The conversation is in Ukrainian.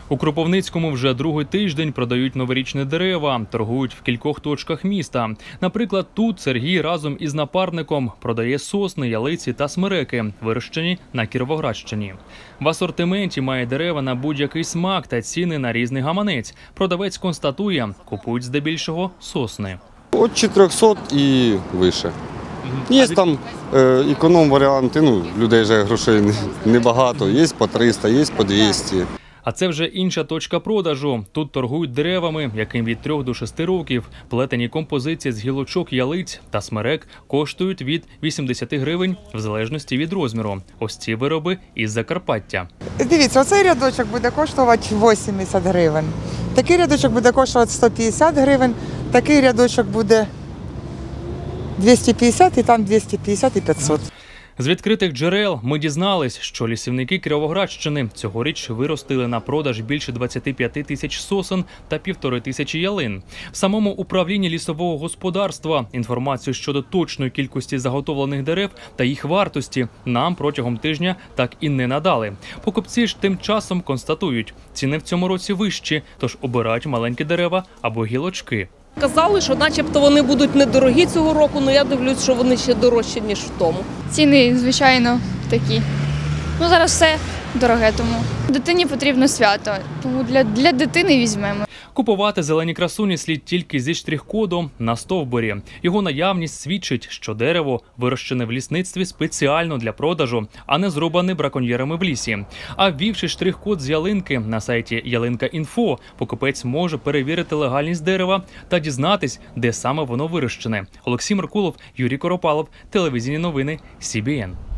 У Кропивницькому вже другий тиждень продають новорічні дерева, торгують в кількох точках міста. Наприклад, тут Сергій разом із напарником продає сосни, ялиці та смереки, вирощені на Кіровоградщині. В асортименті має дерева на будь-який смак та ціни на різний гаманець. Продавець констатує, купують здебільшого сосни. От 400 і вище. Є там економ-варіанти, людей же грошей небагато, є по 300, є по 200. А це вже інша точка продажу. Тут торгують деревами, яким від 3 до 6 років. Плетені композиції з гілочок, ялиць та смерек коштують від 80 гривень в залежності від розміру. Ось ці вироби із Закарпаття. Дивіться, оцей рядочок буде коштувати 80 гривень. Такий рядочок буде коштувати 150 гривень, такий рядочок буде 250 і там 250 і 500. З відкритих джерел ми дізнались, що лісівники Кіровоградщини цьогоріч виростили на продаж більше 25 тисяч сосен та 1500 ялин. В самому управлінні лісового господарства інформацію щодо точної кількості заготовлених дерев та їх вартості нам протягом тижня так і не надали. Покупці ж тим часом констатують, ціни в цьому році вищі, тож обирають маленькі дерева або гілочки. Казали, що начебто вони будуть недорогі цього року, але я дивлюсь, що вони ще дорожчі, ніж в тому. Ціни, звичайно, такі. Зараз все дороге, тому дитині потрібно свято, тому для дитини візьмемо. Купувати зелені красуні слід тільки зі штрих-кодом на стовбурі. Його наявність свідчить, що дерево вирощене в лісництві спеціально для продажу, а не зрубане браконьєрами в лісі. А ввівши штрих-код з ялинки на сайті Ялинка.Інфо, покупець може перевірити легальність дерева та дізнатись, де саме воно вирощене. Олексій Меркулов, Юрій Коропалов, телевізійні новини СІБІН.